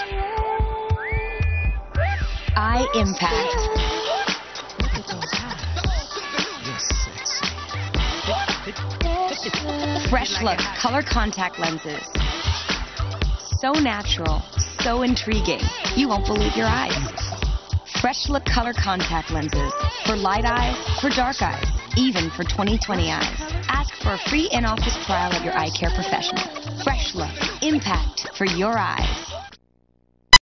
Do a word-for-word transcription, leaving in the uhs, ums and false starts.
Eye impact. Fresh Look color contact lenses. So natural, so intriguing, you won't believe your eyes. Fresh Look color contact lenses for light eyes, for dark eyes, even for twenty twenty eyes. Ask for a free in-office trial at your eye care professional. Fresh Look, impact for your eyes.